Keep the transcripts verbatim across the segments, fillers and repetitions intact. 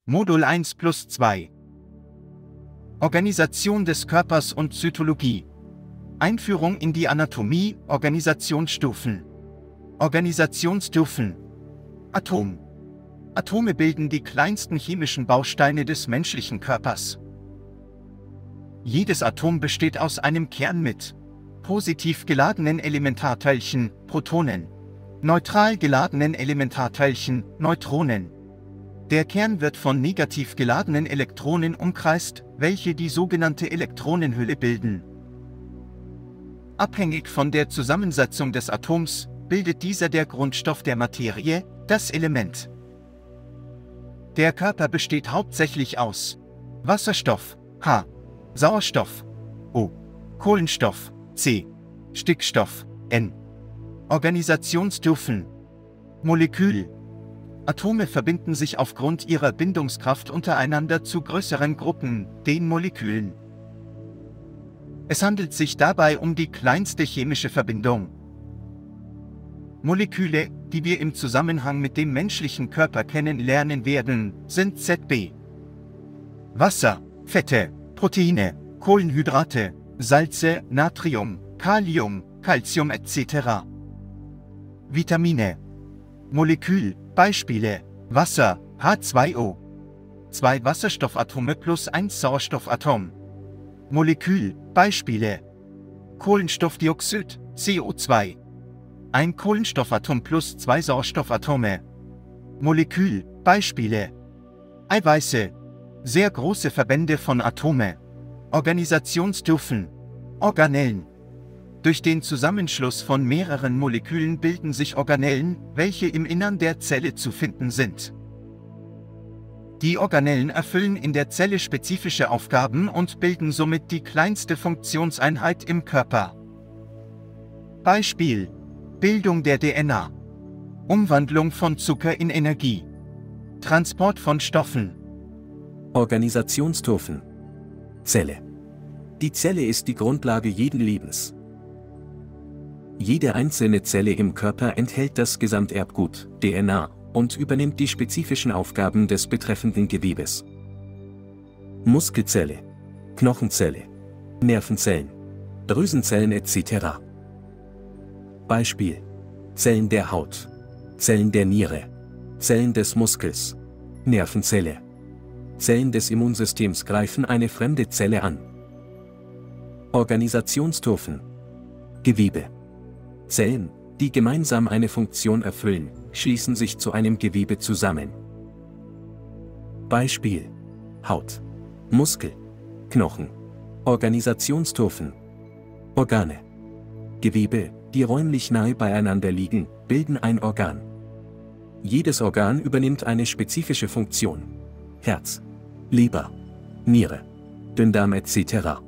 Modul eins plus zwei. Organisation des Körpers und Zytologie. Einführung in die Anatomie, Organisationsstufen. Organisationsstufen. Atom. Atome bilden die kleinsten chemischen Bausteine des menschlichen Körpers. Jedes Atom besteht aus einem Kern mit positiv geladenen Elementarteilchen, Protonen, neutral geladenen Elementarteilchen, Neutronen. Der Kern wird von negativ geladenen Elektronen umkreist, welche die sogenannte Elektronenhülle bilden. Abhängig von der Zusammensetzung des Atoms bildet dieser der Grundstoff der Materie, das Element. Der Körper besteht hauptsächlich aus Wasserstoff, H, Sauerstoff, O, Kohlenstoff, C, Stickstoff, N. Organisationsstufen. Molekül. Atome verbinden sich aufgrund ihrer Bindungskraft untereinander zu größeren Gruppen, den Molekülen. Es handelt sich dabei um die kleinste chemische Verbindung. Moleküle, die wir im Zusammenhang mit dem menschlichen Körper kennenlernen werden, sind Z B. Wasser, Fette, Proteine, Kohlenhydrate, Salze, Natrium, Kalium, Calcium et cetera. Vitamine. Molekül, Beispiele, Wasser, H zwei O. Zwei Wasserstoffatome plus ein Sauerstoffatom. Molekül, Beispiele. Kohlenstoffdioxid, C O zwei. Ein Kohlenstoffatom plus zwei Sauerstoffatome. Molekül, Beispiele. Eiweiße. Sehr große Verbände von Atome. Organisationsstufen. Organellen. Durch den Zusammenschluss von mehreren Molekülen bilden sich Organellen, welche im Innern der Zelle zu finden sind. Die Organellen erfüllen in der Zelle spezifische Aufgaben und bilden somit die kleinste Funktionseinheit im Körper. Beispiel: Bildung der D N A, Umwandlung von Zucker in Energie, Transport von Stoffen. Organisationsstufen. Zelle. Die Zelle ist die Grundlage jeden Lebens. Jede einzelne Zelle im Körper enthält das Gesamterbgut, D N A, und übernimmt die spezifischen Aufgaben des betreffenden Gewebes. Muskelzelle, Knochenzelle, Nervenzellen, Drüsenzellen et cetera. Beispiel: Zellen der Haut, Zellen der Niere, Zellen des Muskels, Nervenzelle. Zellen des Immunsystems greifen eine fremde Zelle an. Organisationsstufen. Gewebe. Zellen, die gemeinsam eine Funktion erfüllen, schließen sich zu einem Gewebe zusammen. Beispiel: Haut, Muskel, Knochen. Organisationsstufen. Organe. Gewebe, die räumlich nahe beieinander liegen, bilden ein Organ. Jedes Organ übernimmt eine spezifische Funktion. Herz, Leber, Niere, Dünndarm et cetera.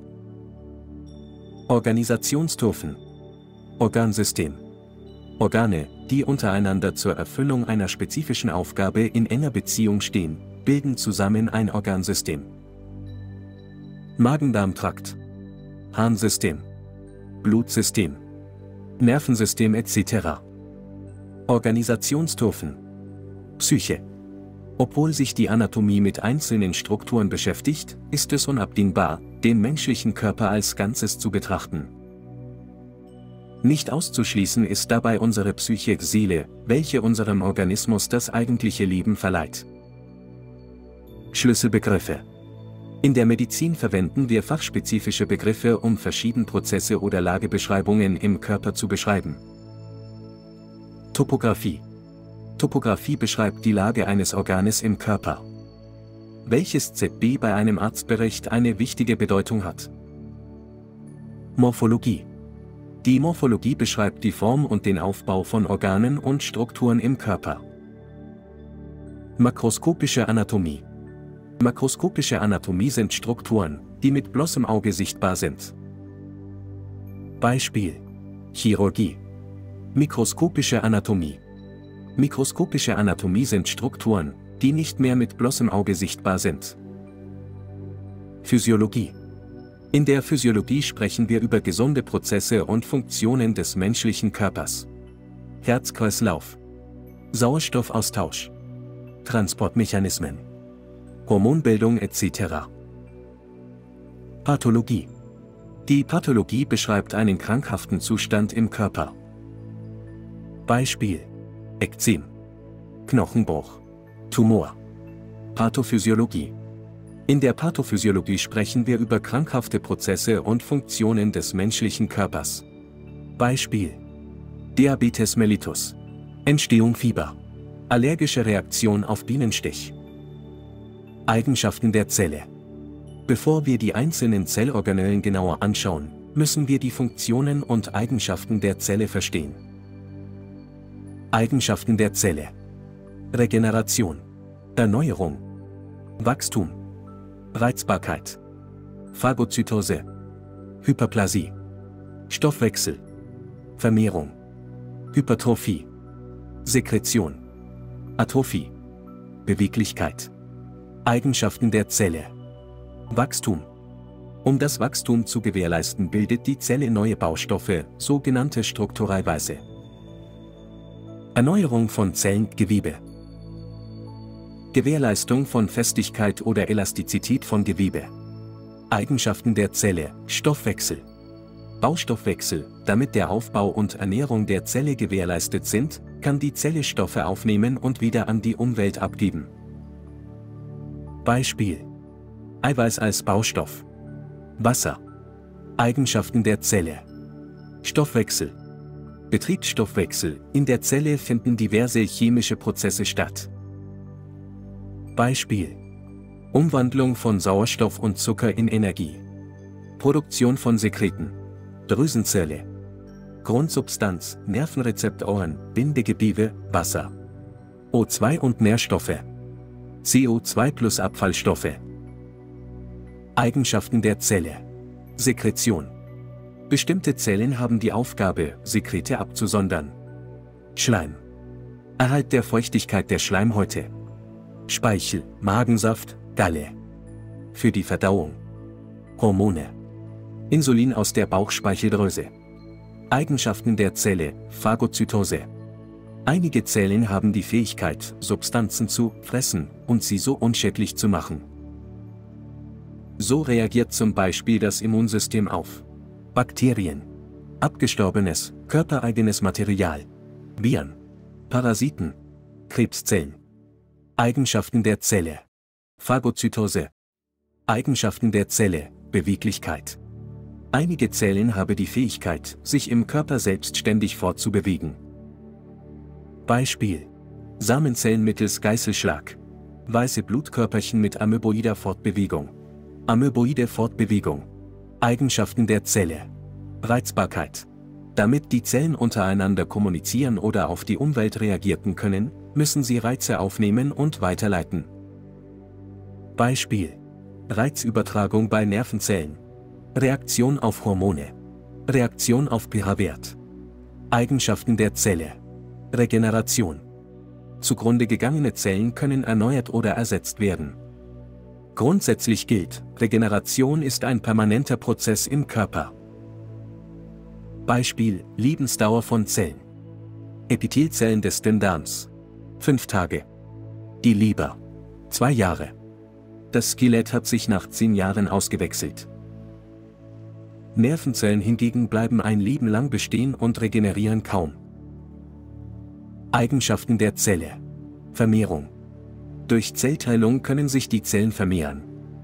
Organisationsstufen. Organsystem. Organe, die untereinander zur Erfüllung einer spezifischen Aufgabe in enger Beziehung stehen, bilden zusammen ein Organsystem. Magen-Darm-Trakt, Harnsystem, Blutsystem, Nervensystem et cetera. Organisationsstufen. Psyche. Obwohl sich die Anatomie mit einzelnen Strukturen beschäftigt, ist es unabdingbar, den menschlichen Körper als Ganzes zu betrachten. Nicht auszuschließen ist dabei unsere Psyche, Seele, welche unserem Organismus das eigentliche Leben verleiht. Schlüsselbegriffe. In der Medizin verwenden wir fachspezifische Begriffe, um verschiedene Prozesse oder Lagebeschreibungen im Körper zu beschreiben. Topographie. Topographie beschreibt die Lage eines Organes im Körper, welches Z B bei einem Arztbericht eine wichtige Bedeutung hat. Morphologie. Die Morphologie beschreibt die Form und den Aufbau von Organen und Strukturen im Körper. Makroskopische Anatomie. Makroskopische Anatomie sind Strukturen, die mit bloßem Auge sichtbar sind. Beispiel: Chirurgie. Mikroskopische Anatomie. Mikroskopische Anatomie sind Strukturen, die nicht mehr mit bloßem Auge sichtbar sind. Physiologie. In der Physiologie sprechen wir über gesunde Prozesse und Funktionen des menschlichen Körpers. Herz-Kreislauf, Sauerstoffaustausch, Transportmechanismen, Hormonbildung et cetera. Pathologie. Die Pathologie beschreibt einen krankhaften Zustand im Körper. Beispiel: Ekzem, Knochenbruch, Tumor. Pathophysiologie. In der Pathophysiologie sprechen wir über krankhafte Prozesse und Funktionen des menschlichen Körpers. Beispiel: Diabetes mellitus, Entstehung Fieber, allergische Reaktion auf Bienenstich. Eigenschaften der Zelle. Bevor wir die einzelnen Zellorganellen genauer anschauen, müssen wir die Funktionen und Eigenschaften der Zelle verstehen. Eigenschaften der Zelle: Regeneration, Erneuerung, Wachstum, Reizbarkeit, Phagozytose, Hyperplasie, Stoffwechsel, Vermehrung, Hypertrophie, Sekretion, Atrophie, Beweglichkeit. Eigenschaften der Zelle: Wachstum. Um das Wachstum zu gewährleisten, bildet die Zelle neue Baustoffe, sogenannte Strukturalweise. Erneuerung von Zellengewebe. Gewährleistung von Festigkeit oder Elastizität von Gewebe. Eigenschaften der Zelle: Stoffwechsel. Baustoffwechsel. Damit der Aufbau und Ernährung der Zelle gewährleistet sind, kann die Zelle Stoffe aufnehmen und wieder an die Umwelt abgeben. Beispiel: Eiweiß als Baustoff. Wasser. Eigenschaften der Zelle: Stoffwechsel. Betriebsstoffwechsel. In der Zelle finden diverse chemische Prozesse statt. Beispiel: Umwandlung von Sauerstoff und Zucker in Energie. Produktion von Sekreten. Drüsenzelle. Grundsubstanz, Nervenrezeptoren, Bindegewebe, Wasser. O zwei und Nährstoffe. C O zwei plus Abfallstoffe. Eigenschaften der Zelle: Sekretion. Bestimmte Zellen haben die Aufgabe, Sekrete abzusondern. Schleim. Erhalt der Feuchtigkeit der Schleimhäute. Speichel, Magensaft, Galle. Für die Verdauung. Hormone. Insulin aus der Bauchspeicheldrüse. Eigenschaften der Zelle: Phagozytose. Einige Zellen haben die Fähigkeit, Substanzen zu fressen und sie so unschädlich zu machen. So reagiert zum Beispiel das Immunsystem auf Bakterien, abgestorbenes, körpereigenes Material, Viren, Parasiten, Krebszellen. Eigenschaften der Zelle: Phagozytose. Eigenschaften der Zelle: Beweglichkeit. Einige Zellen haben die Fähigkeit, sich im Körper selbstständig fortzubewegen. Beispiel: Samenzellen mittels Geißelschlag. Weiße Blutkörperchen mit amöboider Fortbewegung. Amöboide Fortbewegung. Eigenschaften der Zelle: Reizbarkeit. Damit die Zellen untereinander kommunizieren oder auf die Umwelt reagieren können, müssen sie Reize aufnehmen und weiterleiten. Beispiel: Reizübertragung bei Nervenzellen. Reaktion auf Hormone. Reaktion auf pH-Wert. Eigenschaften der Zelle: Regeneration. Zugrunde gegangene Zellen können erneuert oder ersetzt werden. Grundsätzlich gilt, Regeneration ist ein permanenter Prozess im Körper. Beispiel: Lebensdauer von Zellen. Epithelzellen des Dünndarms. fünf Tage. Die Leber. zwei Jahre. Das Skelett hat sich nach zehn Jahren ausgewechselt. Nervenzellen hingegen bleiben ein Leben lang bestehen und regenerieren kaum. Eigenschaften der Zelle: Vermehrung. Durch Zellteilung können sich die Zellen vermehren.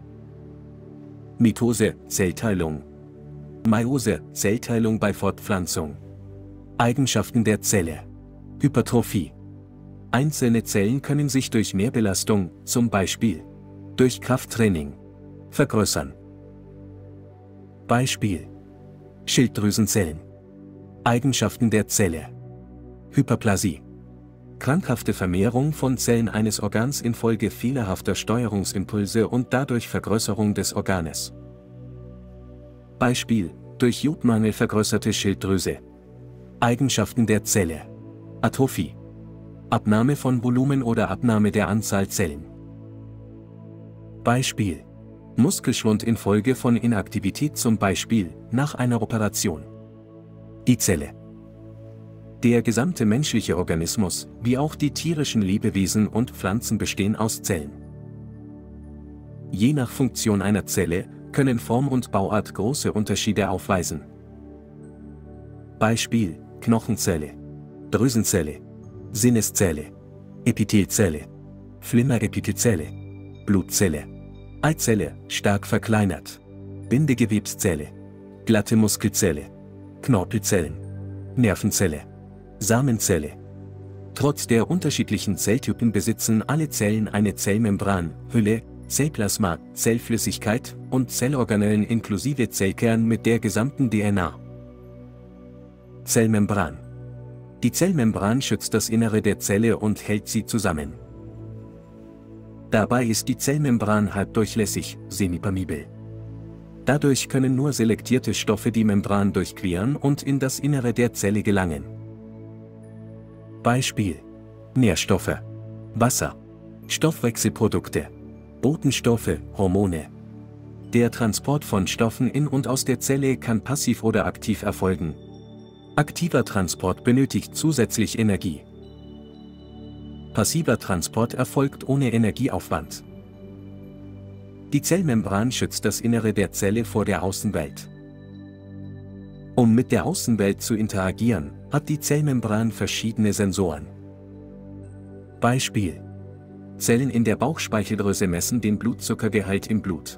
Mitose, Zellteilung. Meiose, Zellteilung bei Fortpflanzung. Eigenschaften der Zelle: Hypertrophie. Einzelne Zellen können sich durch Mehrbelastung, zum Beispiel durch Krafttraining, vergrößern. Beispiel: Schilddrüsenzellen. Eigenschaften der Zelle: Hyperplasie. Krankhafte Vermehrung von Zellen eines Organs infolge fehlerhafter Steuerungsimpulse und dadurch Vergrößerung des Organes. Beispiel: durch Jodmangel vergrößerte Schilddrüse. Eigenschaften der Zelle: Atrophie. Abnahme von Volumen oder Abnahme der Anzahl Zellen. Beispiel: Muskelschwund infolge von Inaktivität, zum Beispiel nach einer Operation. Die Zelle. Der gesamte menschliche Organismus, wie auch die tierischen Lebewesen und Pflanzen, bestehen aus Zellen. Je nach Funktion einer Zelle können Form und Bauart große Unterschiede aufweisen. Beispiel: Knochenzelle, Drüsenzelle, Sinneszelle, Epithelzelle, Flimmerepithelzelle, Blutzelle, Eizelle, stark verkleinert, Bindegewebszelle, glatte Muskelzelle, Knorpelzellen, Nervenzelle, Samenzelle. Trotz der unterschiedlichen Zelltypen besitzen alle Zellen eine Zellmembran, Hülle, Zellplasma, Zellflüssigkeit und Zellorganellen inklusive Zellkern mit der gesamten D N A. Zellmembran. Die Zellmembran schützt das Innere der Zelle und hält sie zusammen. Dabei ist die Zellmembran halbdurchlässig, semipermeabel. Dadurch können nur selektierte Stoffe die Membran durchqueren und in das Innere der Zelle gelangen. Beispiel: Nährstoffe, Wasser, Stoffwechselprodukte, Botenstoffe, Hormone. Der Transport von Stoffen in und aus der Zelle kann passiv oder aktiv erfolgen. Aktiver Transport benötigt zusätzlich Energie. Passiver Transport erfolgt ohne Energieaufwand. Die Zellmembran schützt das Innere der Zelle vor der Außenwelt. Um mit der Außenwelt zu interagieren, hat die Zellmembran verschiedene Sensoren. Beispiel: Zellen in der Bauchspeicheldrüse messen den Blutzuckergehalt im Blut.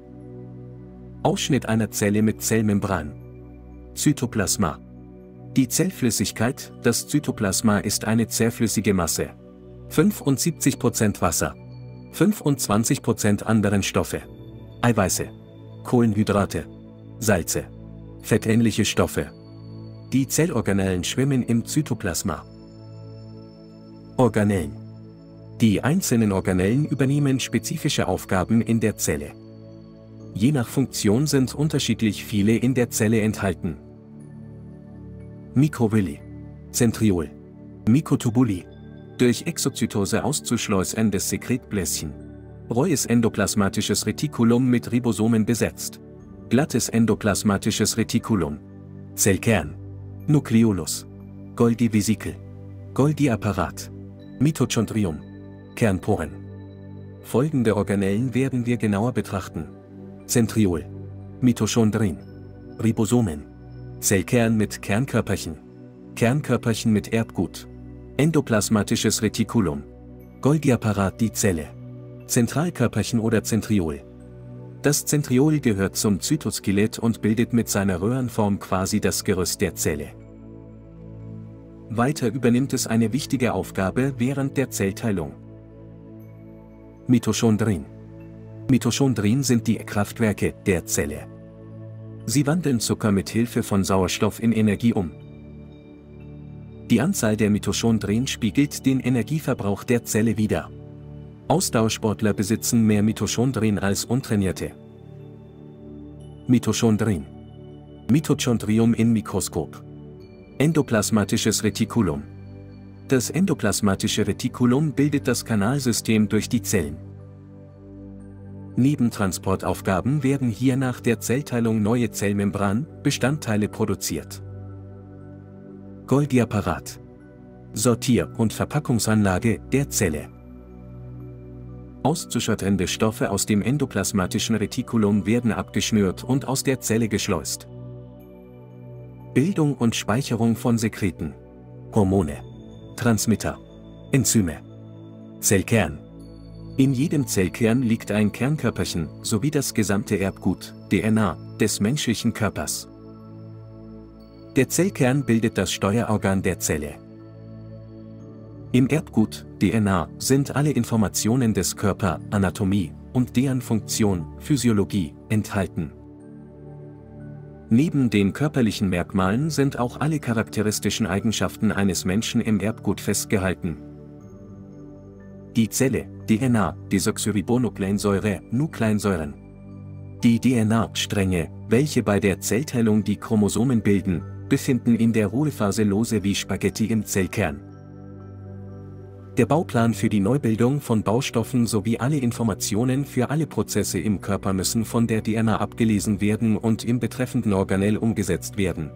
Ausschnitt einer Zelle mit Zellmembran. Zytoplasma. Die Zellflüssigkeit, das Zytoplasma, ist eine zähflüssige Masse. fünfundsiebzig Prozent Wasser, fünfundzwanzig Prozent anderen Stoffe, Eiweiße, Kohlenhydrate, Salze, fettähnliche Stoffe. Die Zellorganellen schwimmen im Zytoplasma. Organellen. Die einzelnen Organellen übernehmen spezifische Aufgaben in der Zelle. Je nach Funktion sind unterschiedlich viele in der Zelle enthalten. Mikrovilli, Zentriol, Mikrotubuli, durch Exozytose auszuschleusendes Sekretbläschen, raues endoplasmatisches Retikulum mit Ribosomen besetzt, glattes endoplasmatisches Retikulum, Zellkern, Nucleolus, Golgi-Vesikel, Golgi-Apparat, Mitochondrium, Kernporen. Folgende Organellen werden wir genauer betrachten: Zentriol, Mitochondrien, Ribosomen, Zellkern mit Kernkörperchen, Kernkörperchen mit Erbgut, endoplasmatisches Retikulum, Golgi-Apparat, die Zelle, Zentralkörperchen oder Zentriol. Das Zentriol gehört zum Zytoskelett und bildet mit seiner Röhrenform quasi das Gerüst der Zelle. Weiter übernimmt es eine wichtige Aufgabe während der Zellteilung. Mitochondrien. Mitochondrien sind die Kraftwerke der Zelle. Sie wandeln Zucker mit Hilfe von Sauerstoff in Energie um. Die Anzahl der Mitochondrien spiegelt den Energieverbrauch der Zelle wider. Ausdauersportler besitzen mehr Mitochondrien als Untrainierte. Mitochondrien. Mitochondrium in Mikroskop. Endoplasmatisches Retikulum. Das endoplasmatische Retikulum bildet das Kanalsystem durch die Zellen. Nebentransportaufgaben werden hier nach der Zellteilung neue Zellmembran-Bestandteile produziert. Golgi-Apparat. Sortier- und Verpackungsanlage der Zelle. Auszuschüttende Stoffe aus dem endoplasmatischen Retikulum werden abgeschnürt und aus der Zelle geschleust. Bildung und Speicherung von Sekreten. Hormone. Transmitter. Enzyme. Zellkern. In jedem Zellkern liegt ein Kernkörperchen sowie das gesamte Erbgut, D N A, des menschlichen Körpers. Der Zellkern bildet das Steuerorgan der Zelle. Im Erbgut, D N A, sind alle Informationen des Körpers, Anatomie und deren Funktion, Physiologie, enthalten. Neben den körperlichen Merkmalen sind auch alle charakteristischen Eigenschaften eines Menschen im Erbgut festgehalten. Die Zelle, D N A, Desoxyribonukleinsäure, Nukleinsäuren. Die D N A-Stränge, welche bei der Zellteilung die Chromosomen bilden, befinden in der Ruhephase lose wie Spaghetti im Zellkern. Der Bauplan für die Neubildung von Baustoffen sowie alle Informationen für alle Prozesse im Körper müssen von der D N A abgelesen werden und im betreffenden Organell umgesetzt werden.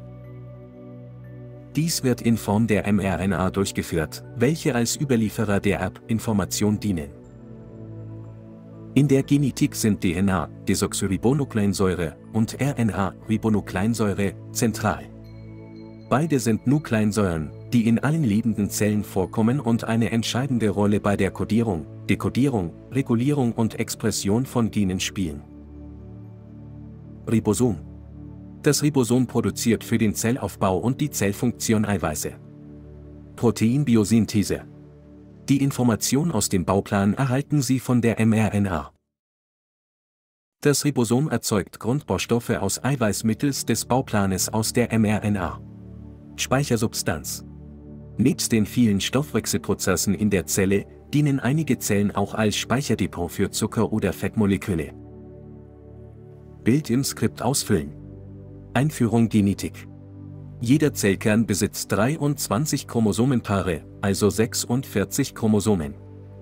Dies wird in Form der mRNA durchgeführt, welche als Überlieferer der Erbinformation dienen. In der Genetik sind D N A, Desoxyribonukleinsäure, und R N A, Ribonukleinsäure, zentral. Beide sind Nukleinsäuren, die in allen lebenden Zellen vorkommen und eine entscheidende Rolle bei der Kodierung, Dekodierung, Regulierung und Expression von Genen spielen. Ribosom. Das Ribosom produziert für den Zellaufbau und die Zellfunktion Eiweiße. Proteinbiosynthese. Die Information aus dem Bauplan erhalten Sie von der mRNA. Das Ribosom erzeugt Grundbaustoffe aus Eiweiß mittels des Bauplanes aus der mRNA. Speichersubstanz. Nebst den vielen Stoffwechselprozessen in der Zelle, dienen einige Zellen auch als Speicherdepot für Zucker- oder Fettmoleküle. Bild im Skript ausfüllen. Einführung Genetik. Jeder Zellkern besitzt dreiundzwanzig Chromosomenpaare, also sechsundvierzig Chromosomen.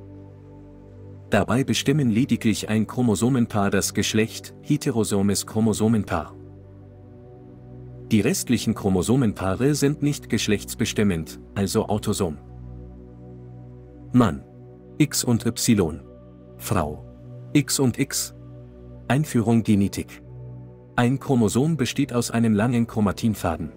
Dabei bestimmen lediglich ein Chromosomenpaar das Geschlecht, heterosomes Chromosomenpaar. Die restlichen Chromosomenpaare sind nicht geschlechtsbestimmend, also autosom. Mann. X und Y. Frau. X und X. Einführung Genetik. Ein Chromosom besteht aus einem langen Chromatinfaden.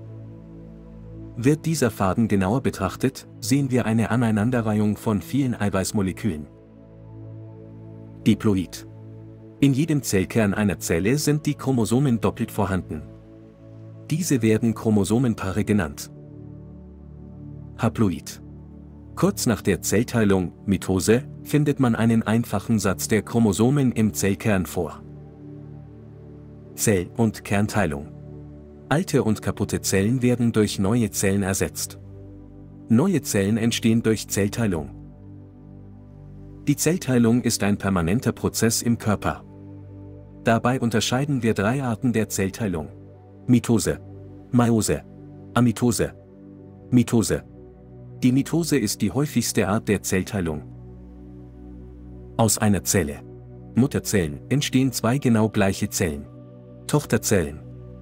Wird dieser Faden genauer betrachtet, sehen wir eine Aneinanderreihung von vielen Eiweißmolekülen. Diploid. In jedem Zellkern einer Zelle sind die Chromosomen doppelt vorhanden. Diese werden Chromosomenpaare genannt. Haploid. Kurz nach der Zellteilung, Mitose, findet man einen einfachen Satz der Chromosomen im Zellkern vor. Zell- und Kernteilung. Alte und kaputte Zellen werden durch neue Zellen ersetzt. Neue Zellen entstehen durch Zellteilung. Die Zellteilung ist ein permanenter Prozess im Körper. Dabei unterscheiden wir drei Arten der Zellteilung: Mitose, Meiose, Amitose. Mitose. Die Mitose ist die häufigste Art der Zellteilung. Aus einer Zelle, Mutterzellen, entstehen zwei genau gleiche Zellen, Tochterzellen.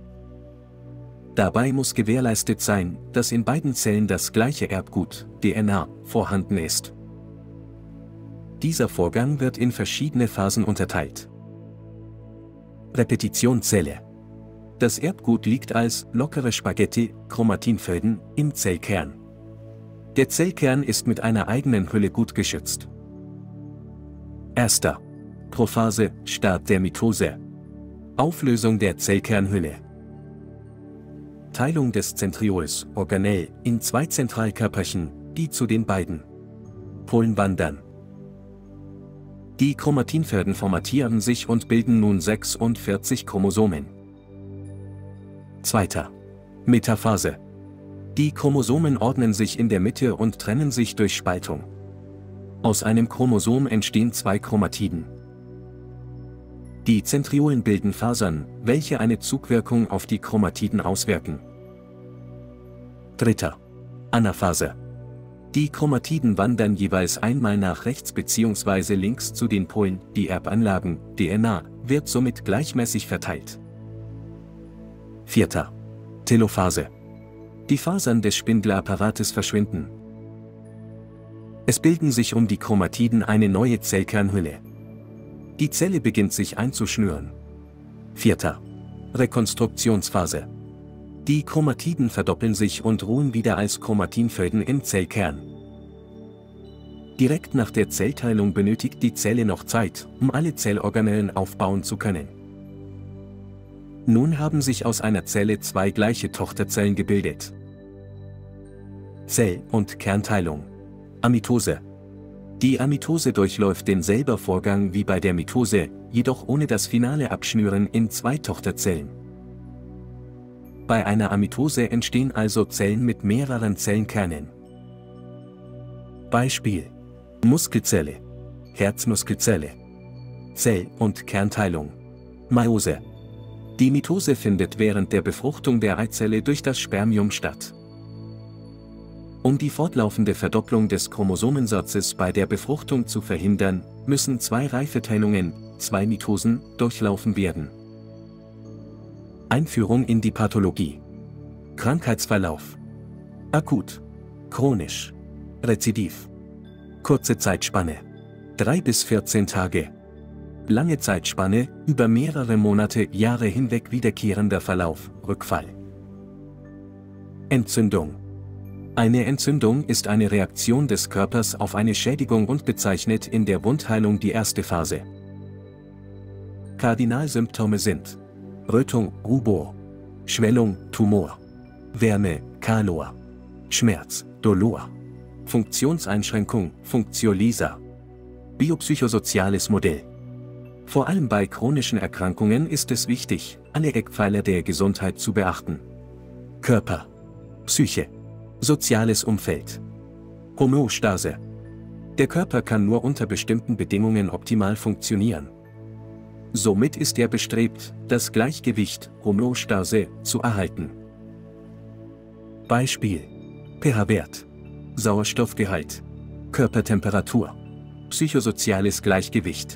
Dabei muss gewährleistet sein, dass in beiden Zellen das gleiche Erbgut, D N A, vorhanden ist. Dieser Vorgang wird in verschiedene Phasen unterteilt. Repetitionszelle. Das Erbgut liegt als lockere Spaghetti, Chromatinfäden, im Zellkern. Der Zellkern ist mit einer eigenen Hülle gut geschützt. Erster. Prophase, Start der Mitose. Auflösung der Zellkernhülle. Teilung des Zentriols, Organell, in zwei Zentralkörperchen, die zu den beiden Polen wandern. Die Chromatinfäden formatieren sich und bilden nun sechsundvierzig Chromosomen. Zweiter. Metaphase. Die Chromosomen ordnen sich in der Mitte und trennen sich durch Spaltung. Aus einem Chromosom entstehen zwei Chromatiden. Die Zentriolen bilden Fasern, welche eine Zugwirkung auf die Chromatiden auswirken. Dritter. Anaphase. Die Chromatiden wandern jeweils einmal nach rechts bzw. links zu den Polen, die Erbanlagen, D N A, wird somit gleichmäßig verteilt. Vierter. Telophase. Die Fasern des Spindelapparates verschwinden. Es bilden sich um die Chromatiden eine neue Zellkernhülle. Die Zelle beginnt sich einzuschnüren. Vierter. Rekonstruktionsphase. Die Chromatiden verdoppeln sich und ruhen wieder als Chromatinfäden im Zellkern. Direkt nach der Zellteilung benötigt die Zelle noch Zeit, um alle Zellorganellen aufbauen zu können. Nun haben sich aus einer Zelle zwei gleiche Tochterzellen gebildet. Zell- und Kernteilung. Amitose. Die Amitose durchläuft denselben Vorgang wie bei der Mitose, jedoch ohne das finale Abschnüren in zwei Tochterzellen. Bei einer Amitose entstehen also Zellen mit mehreren Zellenkernen. Beispiel: Muskelzelle, Herzmuskelzelle. Zell- und Kernteilung. Meiose. Die Mitose findet während der Befruchtung der Eizelle durch das Spermium statt. Um die fortlaufende Verdopplung des Chromosomensatzes bei der Befruchtung zu verhindern, müssen zwei Reifeteilungen, zwei Mitosen, durchlaufen werden. Einführung in die Pathologie. Krankheitsverlauf. Akut. Chronisch. Rezidiv. Kurze Zeitspanne. drei bis vierzehn Tage. Lange Zeitspanne, über mehrere Monate, Jahre hinweg wiederkehrender Verlauf, Rückfall. Entzündung. Eine Entzündung ist eine Reaktion des Körpers auf eine Schädigung und bezeichnet in der Wundheilung die erste Phase. Kardinalsymptome sind Rötung, Rubor, Schwellung, Tumor, Wärme, Kalor, Schmerz, Dolor, Funktionseinschränkung, Funktiolisa. Biopsychosoziales Modell. Vor allem bei chronischen Erkrankungen ist es wichtig, alle Eckpfeiler der Gesundheit zu beachten. Körper, Psyche, soziales Umfeld. Homöostase. Der Körper kann nur unter bestimmten Bedingungen optimal funktionieren. Somit ist er bestrebt, das Gleichgewicht, Homöostase, zu erhalten. Beispiel: pH-Wert, Sauerstoffgehalt, Körpertemperatur, psychosoziales Gleichgewicht.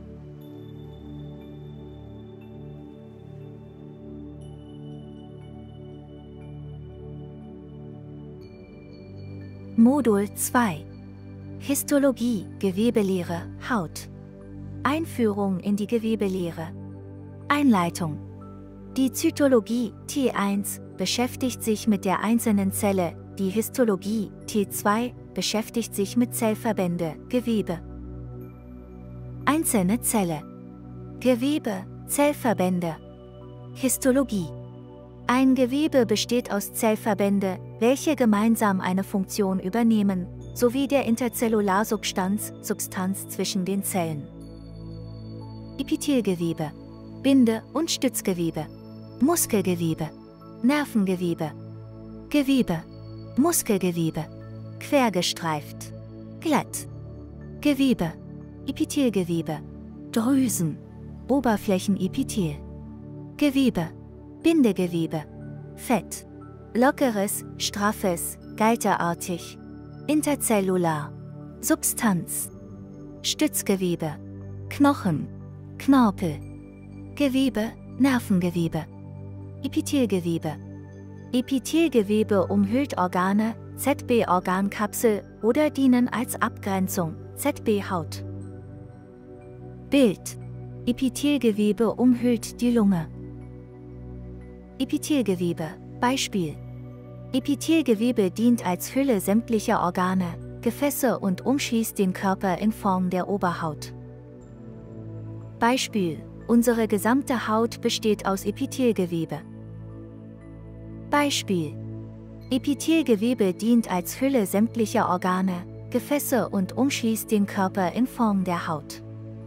Modul zwei. Histologie, Gewebelehre, Haut. Einführung in die Gewebelehre. Einleitung. Die Zytologie T eins beschäftigt sich mit der einzelnen Zelle, die Histologie T zwei beschäftigt sich mit Zellverbände, Gewebe. Einzelne Zelle. Gewebe, Zellverbände. Histologie. Ein Gewebe besteht aus Zellverbände, welche gemeinsam eine Funktion übernehmen, sowie der Interzellarsubstanz, Substanz zwischen den Zellen. Epithelgewebe, Binde- und Stützgewebe, Muskelgewebe, Nervengewebe, Gewebe, Muskelgewebe, quergestreift, glatt, Gewebe, Epithelgewebe, Drüsen, Oberflächenepithel, Gewebe, Bindegewebe, Fett, lockeres, straffes, galterartig, interzellular, Substanz, Stützgewebe, Knochen, Knorpel, Gewebe, Nervengewebe, Epithelgewebe. Epithelgewebe umhüllt Organe, Z B-Organkapsel oder dienen als Abgrenzung, Z B-Haut. Bild: Epithelgewebe umhüllt die Lunge. Epithelgewebe, Beispiel: Epithelgewebe dient als Hülle sämtlicher Organe, Gefäße und umschließt den Körper in Form der Oberhaut. Beispiel: Unsere gesamte Haut besteht aus Epithelgewebe. Beispiel: Epithelgewebe dient als Hülle sämtlicher Organe, Gefäße und umschließt den Körper in Form der Haut.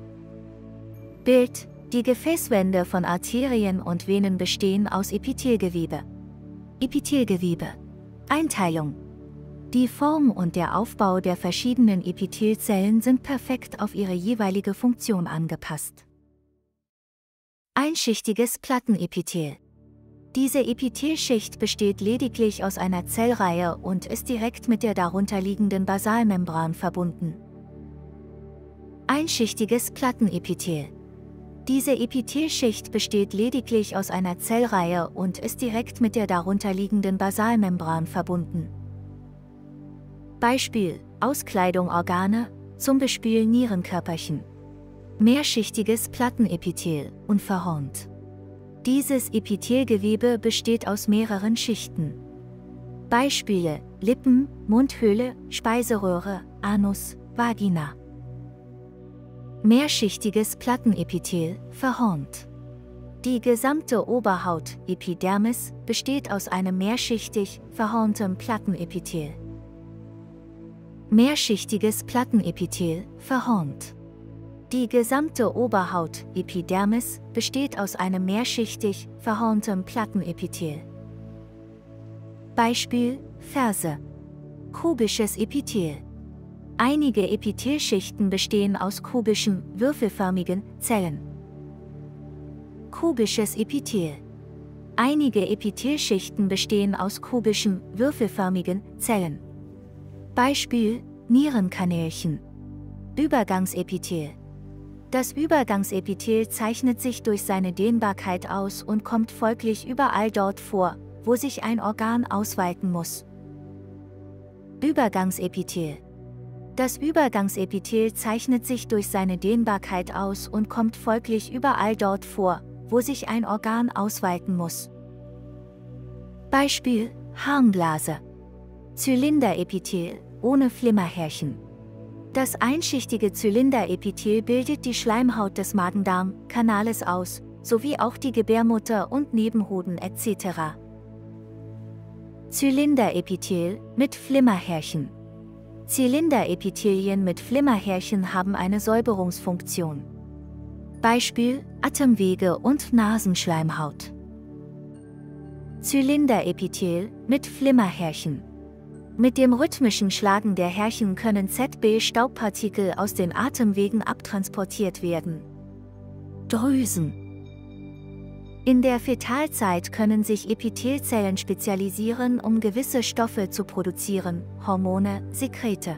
Bild: Die Gefäßwände von Arterien und Venen bestehen aus Epithelgewebe. Epithelgewebe. Einteilung. Die Form und der Aufbau der verschiedenen Epithelzellen sind perfekt auf ihre jeweilige Funktion angepasst. Einschichtiges Plattenepithel. Diese Epithelschicht besteht lediglich aus einer Zellreihe und ist direkt mit der darunterliegenden Basalmembran verbunden. Einschichtiges Plattenepithel. Diese Epithelschicht besteht lediglich aus einer Zellreihe und ist direkt mit der darunterliegenden Basalmembran verbunden. Beispiel: Auskleidung Organe, zum Beispiel Nierenkörperchen. Mehrschichtiges Plattenepithel, unverhornt. Dieses Epithelgewebe besteht aus mehreren Schichten. Beispiele: Lippen, Mundhöhle, Speiseröhre, Anus, Vagina. Mehrschichtiges Plattenepithel, verhornt. Die gesamte Oberhaut, Epidermis, besteht aus einem mehrschichtig, verhorntem Plattenepithel. Mehrschichtiges Plattenepithel, verhornt. Die gesamte Oberhaut, Epidermis, besteht aus einem mehrschichtig, verhorntem Plattenepithel. Beispiel: Ferse. Kubisches Epithel. Einige Epithelschichten bestehen aus kubischen, würfelförmigen Zellen. Kubisches Epithel. Einige Epithelschichten bestehen aus kubischen, würfelförmigen Zellen. Beispiel: Nierenkanälchen. Übergangsepithel. Das Übergangsepithel zeichnet sich durch seine Dehnbarkeit aus und kommt folglich überall dort vor, wo sich ein Organ ausweiten muss. Übergangsepithel. Das Übergangsepithel zeichnet sich durch seine Dehnbarkeit aus und kommt folglich überall dort vor, wo sich ein Organ ausweiten muss. Beispiel: Harnblase. Zylinderepithel, ohne Flimmerhärchen. Das einschichtige Zylinderepithel bildet die Schleimhaut des Magen-Darm-Kanales aus, sowie auch die Gebärmutter und Nebenhoden et cetera. Zylinderepithel mit Flimmerhärchen. Zylinderepithelien mit Flimmerhärchen haben eine Säuberungsfunktion. Beispiel: Atemwege und Nasenschleimhaut. Zylinderepithel mit Flimmerhärchen. Mit dem rhythmischen Schlagen der Härchen können Z B-Staubpartikel aus den Atemwegen abtransportiert werden. Drüsen. In der Fetalzeit können sich Epithelzellen spezialisieren, um gewisse Stoffe zu produzieren, Hormone, Sekrete.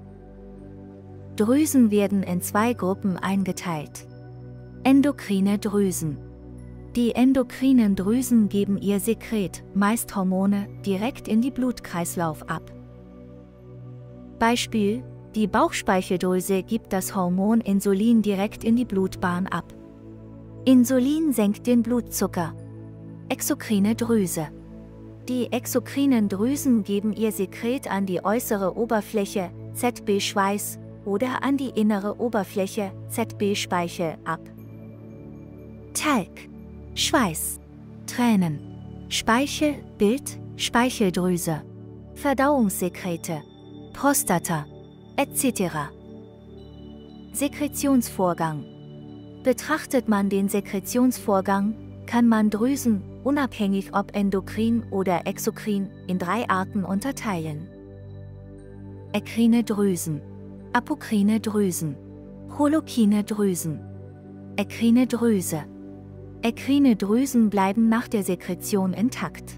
Drüsen werden in zwei Gruppen eingeteilt. Endokrine Drüsen. Die endokrinen Drüsen geben ihr Sekret, meist Hormone, direkt in die Blutkreislauf ab. Beispiel: Die Bauchspeicheldrüse gibt das Hormon Insulin direkt in die Blutbahn ab. Insulin senkt den Blutzucker. Exokrine Drüse. Die exokrinen Drüsen geben ihr Sekret an die äußere Oberfläche, Z B-Schweiß, oder an die innere Oberfläche, Z B-Speichel, ab. Talg. Schweiß. Tränen. Speichel, Bild, Speicheldrüse. Verdauungssekrete. Prostata. et cetera. Sekretionsvorgang. Betrachtet man den Sekretionsvorgang, kann man Drüsen, unabhängig ob endokrin oder exokrin, in drei Arten unterteilen. Ekrine Drüsen. Apokrine Drüsen. Holokine Drüsen. Ekrine Drüse. Ekrine Drüsen bleiben nach der Sekretion intakt.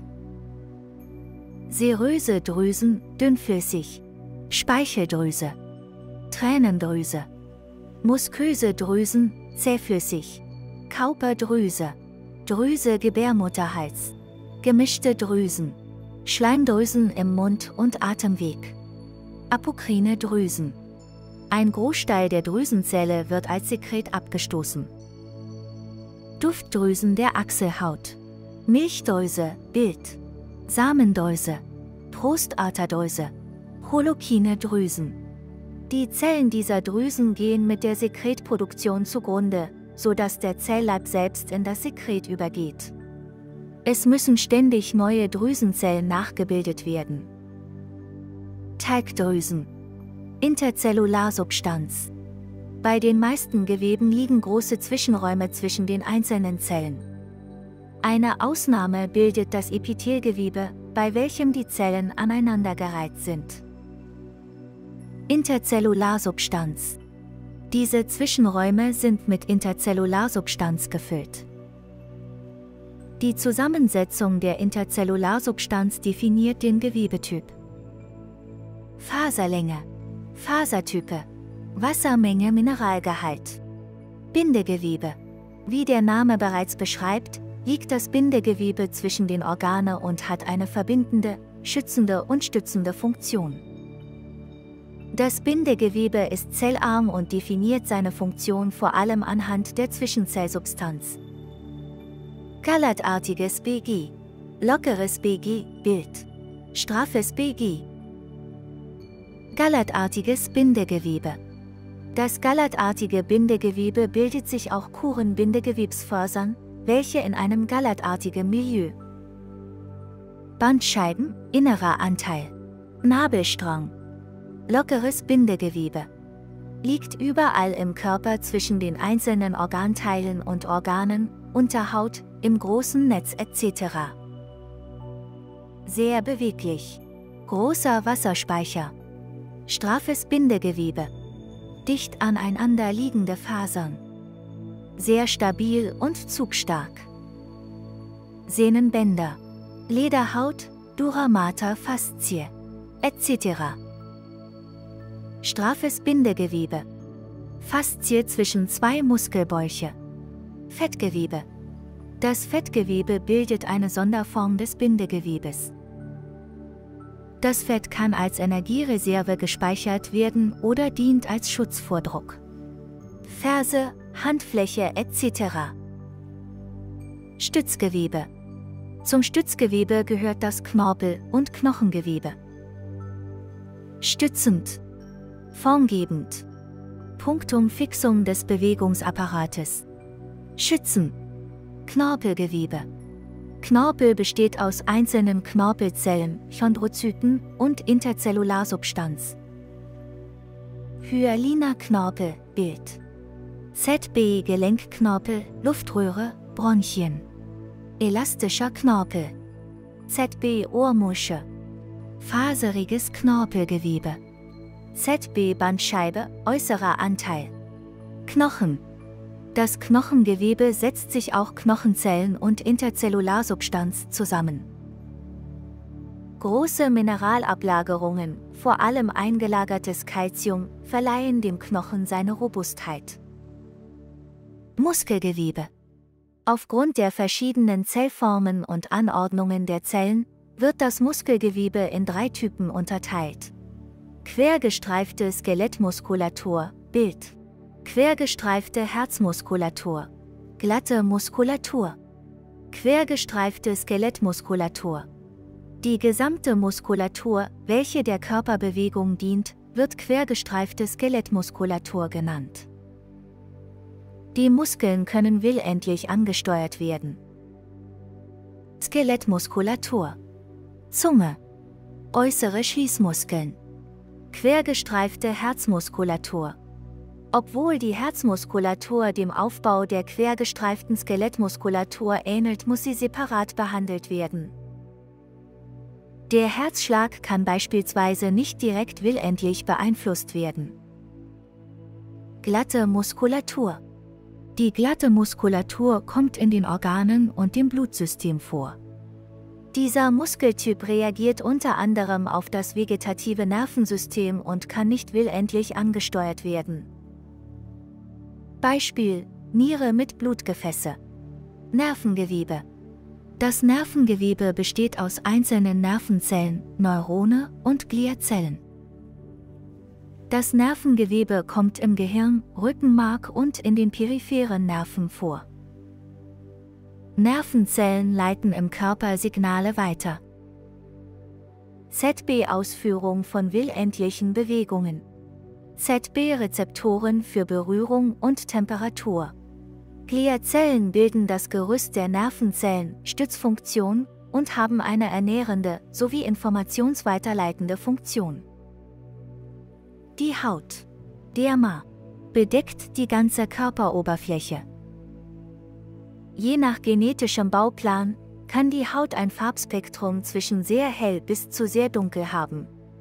Seröse Drüsen, dünnflüssig. Speicheldrüse. Tränendrüse. Musköse Drüsen, zähflüssig. Kauperdrüse. Drüse Gebärmutterhals. Gemischte Drüsen. Schleimdrüsen im Mund- und Atemweg. Apokrine Drüsen. Ein Großteil der Drüsenzelle wird als Sekret abgestoßen. Duftdrüsen der Achselhaut. Milchdrüse, Bild. Samendrüse. Prostatadrüse. Holokine Drüsen. Die Zellen dieser Drüsen gehen mit der Sekretproduktion zugrunde, sodass der Zellleib selbst in das Sekret übergeht. Es müssen ständig neue Drüsenzellen nachgebildet werden. Talgdrüsen. Interzellularsubstanz. Bei den meisten Geweben liegen große Zwischenräume zwischen den einzelnen Zellen. Eine Ausnahme bildet das Epithelgewebe, bei welchem die Zellen aneinandergereiht sind. Interzellularsubstanz. Diese Zwischenräume sind mit Interzellularsubstanz gefüllt. Die Zusammensetzung der Interzellularsubstanz definiert den Gewebetyp. Faserlänge, Fasertype, Wassermenge, Mineralgehalt. Bindegewebe. Wie der Name bereits beschreibt, liegt das Bindegewebe zwischen den Organen und hat eine verbindende, schützende und stützende Funktion. Das Bindegewebe ist zellarm und definiert seine Funktion vor allem anhand der Zwischenzellsubstanz. Gallertartiges B G. Lockeres B G, Bild. Straffes B G. Gallertartiges Bindegewebe. Das gallertartige Bindegewebe bildet sich auch Kurenbindegewebsfasern, welche in einem gallertartigen Milieu. Bandscheiben, innerer Anteil. Nabelstrang. Lockeres Bindegewebe. Liegt überall im Körper zwischen den einzelnen Organteilen und Organen, Unterhaut, im großen Netz et cetera. Sehr beweglich. Großer Wasserspeicher. Straffes Bindegewebe. Dicht aneinander liegende Fasern. Sehr stabil und zugstark. Sehnenbänder. Lederhaut, Dura mater fascie, et cetera. Straffes Bindegewebe. Faszie zwischen zwei Muskelbäuche. Fettgewebe. Das Fettgewebe bildet eine Sonderform des Bindegewebes. Das Fett kann als Energiereserve gespeichert werden oder dient als Schutz vor Druck. Ferse, Handfläche et cetera. Stützgewebe. Zum Stützgewebe gehört das Knorpel- und Knochengewebe. Stützend, formgebend, Punktum fixum des Bewegungsapparates. Schützen, Knorpelgewebe. Knorpel besteht aus einzelnen Knorpelzellen, Chondrozyten und Interzellarsubstanz. Hyaliner Knorpel, Bild. Z B Gelenkknorpel, Luftröhre, Bronchien. Elastischer Knorpel. Z B Ohrmuschel. Faseriges Knorpelgewebe. Z B Bandscheibe, äußerer Anteil. Knochen. Das Knochengewebe setzt sich auch Knochenzellen und Interzellarsubstanz zusammen. Große Mineralablagerungen, vor allem eingelagertes Calcium, verleihen dem Knochen seine Robustheit. Muskelgewebe. Aufgrund der verschiedenen Zellformen und Anordnungen der Zellen wird das Muskelgewebe in drei Typen unterteilt. Quergestreifte Skelettmuskulatur, Bild. Quergestreifte Herzmuskulatur. Glatte Muskulatur. Quergestreifte Skelettmuskulatur. Die gesamte Muskulatur, welche der Körperbewegung dient, wird quergestreifte Skelettmuskulatur genannt. Die Muskeln können willentlich angesteuert werden. Skelettmuskulatur. Zunge. Äußere Schließmuskeln. Quergestreifte Herzmuskulatur. Obwohl die Herzmuskulatur dem Aufbau der quergestreiften Skelettmuskulatur ähnelt, muss sie separat behandelt werden. Der Herzschlag kann beispielsweise nicht direkt willentlich beeinflusst werden. Glatte Muskulatur. Die glatte Muskulatur kommt in den Organen und dem Blutsystem vor. Dieser Muskeltyp reagiert unter anderem auf das vegetative Nervensystem und kann nicht willentlich angesteuert werden. Beispiel: Niere mit Blutgefäße. Nervengewebe. Das Nervengewebe besteht aus einzelnen Nervenzellen, Neurone und Gliazellen. Das Nervengewebe kommt im Gehirn, Rückenmark und in den peripheren Nerven vor. Nervenzellen leiten im Körper Signale weiter. Z B-Ausführung von willentlichen Bewegungen. Z B-Rezeptoren für Berührung und Temperatur. Gliazellen bilden das Gerüst der Nervenzellen, Stützfunktion, und haben eine ernährende sowie informationsweiterleitende Funktion. Die Haut, Derma, bedeckt die ganze Körperoberfläche. Je nach genetischem Bauplan kann die Haut ein Farbspektrum zwischen sehr hell bis zu sehr dunkel haben.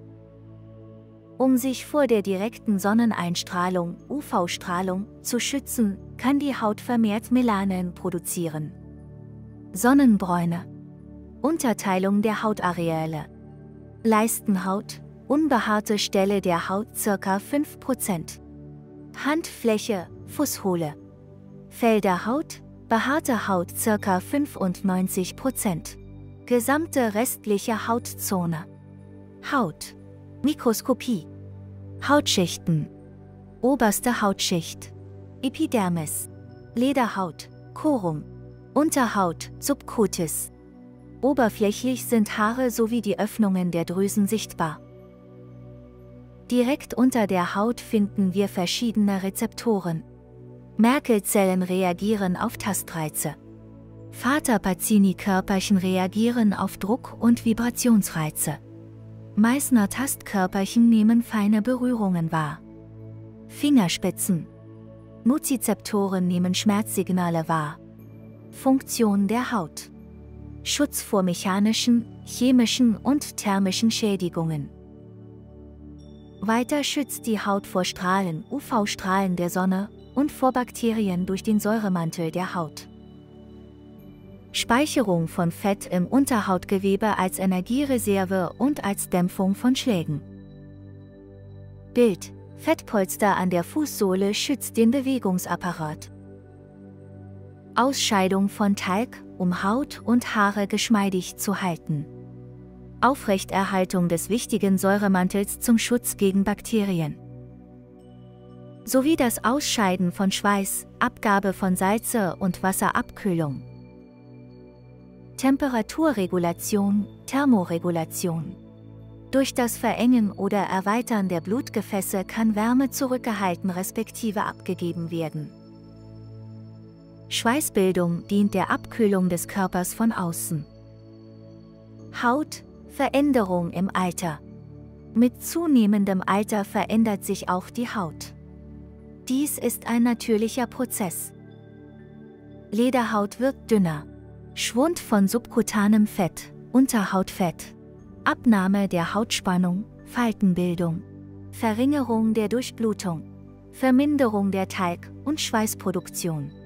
Um sich vor der direkten Sonneneinstrahlung, U V-Strahlung, zu schützen, kann die Haut vermehrt Melanin produzieren. Sonnenbräune. Unterteilung der Hautareale. Leistenhaut, unbehaarte Stelle der Haut ca. fünf Prozent. Handfläche, Fußsohle. Fell der Haut, behaarte Haut ca. fünfundneunzig Prozent. Gesamte restliche Hautzone. Haut. Mikroskopie. Hautschichten. Oberste Hautschicht. Epidermis. Lederhaut, Chorum. Unterhaut, Subcutis. Oberflächlich sind Haare sowie die Öffnungen der Drüsen sichtbar. Direkt unter der Haut finden wir verschiedene Rezeptoren. Merkelzellen reagieren auf Tastreize. Vater-Pacini-Körperchen reagieren auf Druck- und Vibrationsreize. Meißner Tastkörperchen nehmen feine Berührungen wahr. Fingerspitzen. Nozizeptoren nehmen Schmerzsignale wahr. Funktion der Haut. Schutz vor mechanischen, chemischen und thermischen Schädigungen. Weiter schützt die Haut vor Strahlen, U V-Strahlen der Sonne und vor Bakterien durch den Säuremantel der Haut. Speicherung von Fett im Unterhautgewebe als Energiereserve und als Dämpfung von Schlägen. Bild: Fettpolster an der Fußsohle schützt den Bewegungsapparat. Ausscheidung von Talg, um Haut und Haare geschmeidig zu halten. Aufrechterhaltung des wichtigen Säuremantels zum Schutz gegen Bakterien. Sowie das Ausscheiden von Schweiß, Abgabe von Salze und Wasserabkühlung. Temperaturregulation, Thermoregulation. Durch das Verengen oder Erweitern der Blutgefäße kann Wärme zurückgehalten respektive abgegeben werden. Schweißbildung dient der Abkühlung des Körpers von außen. Haut, Veränderung im Alter. Mit zunehmendem Alter verändert sich auch die Haut. Dies ist ein natürlicher Prozess. Lederhaut wird dünner. Schwund von subkutanem Fett, Unterhautfett. Abnahme der Hautspannung, Faltenbildung. Verringerung der Durchblutung. Verminderung der Talg- und Schweißproduktion.